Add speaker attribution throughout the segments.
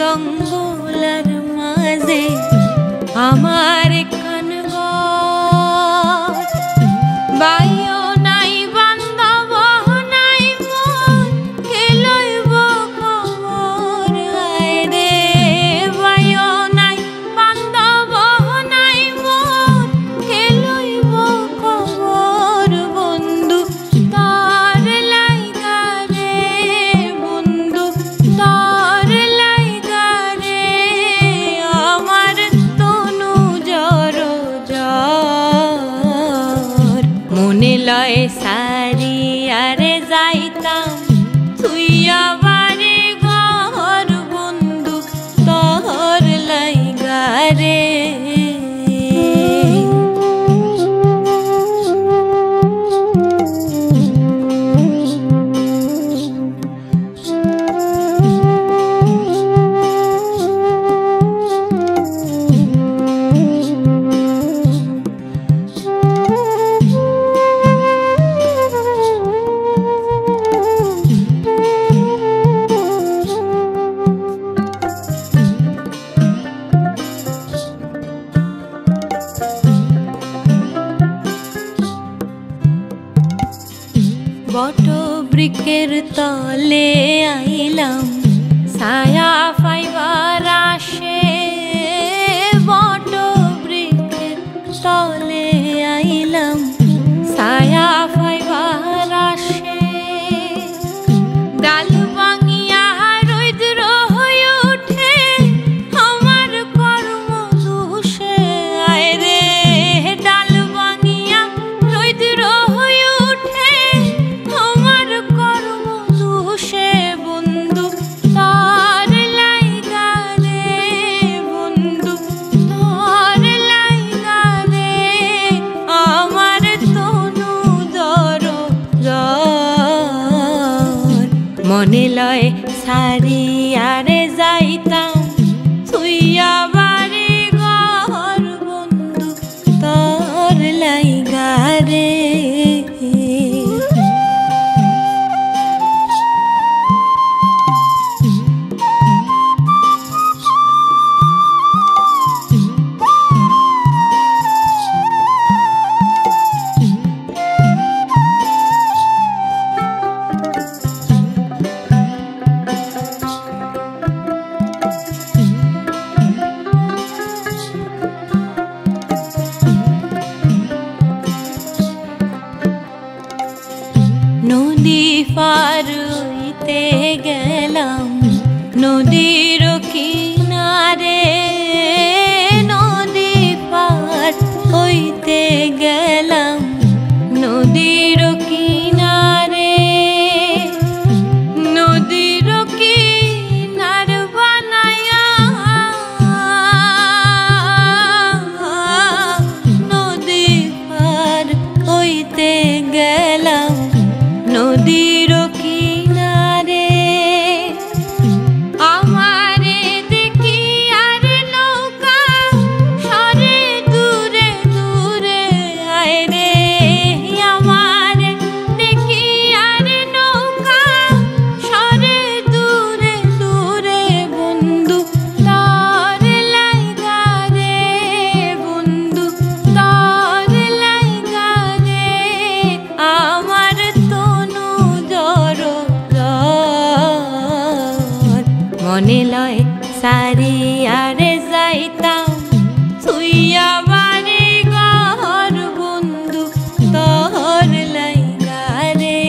Speaker 1: জঙ্গলার মাঝে আমার কানগর বাইও নাই বান্ধব নাই মন কে লইব খবর আয় রে বাইও নাই বান্ধব নাই মন কে লইব খবর বন্ধু তার লাইগা রে বন্ধু তার লাইগা রে আমার তনু জর জর মনে লয় সারি আরে যাইতাম তুইয়া বাড়ি ঘর বন্ধু তোর লাইগা রে বট বৃক্ষের তলে আইলাম ছায়া পাইবার আসে বট বৃক্ষের তলে আইলাম ছায়া পাইবার আসে ডাল ভাঙিয়া রৌদ্র হয়ে উঠে আমার কর্ম দোষে আয় রে ডাল ভাঙিয়া রৌদ্র হয়ে উঠে আমার কর্ম দোষে বন্ধু তার লাইগা রে বন্ধু তার লাইগা রে আমার তনু জর জর মনে লয় সারি আরে যাইতাম তুইয়া বাড়ি ঘর বন্ধু তোর লাইগা রে নদী পার হইতে গেলাম নদীর কিনারে নদী পার হইতে গেলাম নদীর কিনারে নদীর কিনার বানায়া নদী পার হইতে গেলাম নদীর কিনারে আমারে দেখি আর নৌকা সরে দূরে দূরে আয় রে আমারে দেখি আর নৌকা সরে দূরে দূরে বন্ধু তার লাইগা রে বন্ধু তার লাইগা রে আমার তনু জর জর মনে লয় সারি আরে যাইতাম তুইয়া বাড়ি ঘর বন্ধু তোর লাইগা রে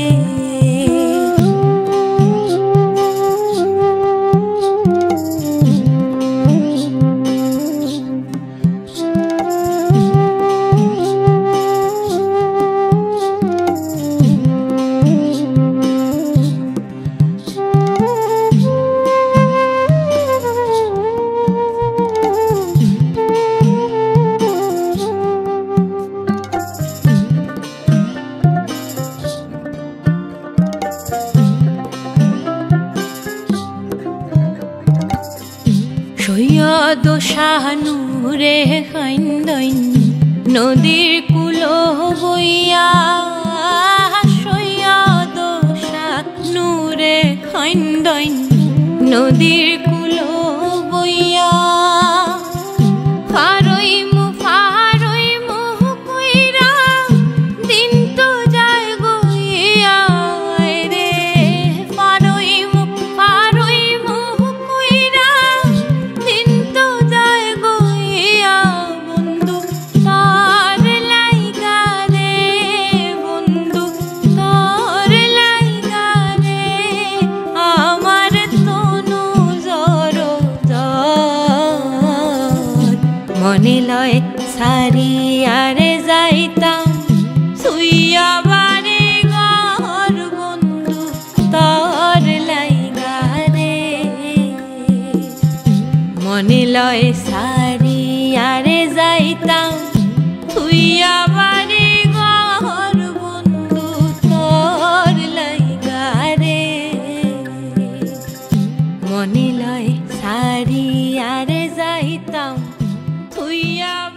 Speaker 1: সৈয়দ শাহনুরে খাইন্দইন নদীর কুলো বইয়া সৈয়দ শাহনুরে খাইন্দইন নদীর কুলো মনে লয় সারি আরে যাইতাম সুইয়া বাড়ি ঘর বন্ধু তোর লাইগা রে মনে লয় সারি আরে যাইতাম সুইয়া বাড়ি ঘর বন্ধু তোর লাইগা রে মনে লয় সারি আরে যাইতাম তুইয়া